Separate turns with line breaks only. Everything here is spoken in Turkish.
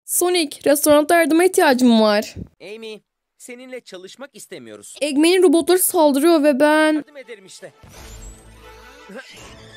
Sonic, restoranda yardıma ihtiyacım var.
Amy, seninle çalışmak istemiyoruz.
Eggman'in robotları saldırıyor ve ben...
Yardım ederim işte.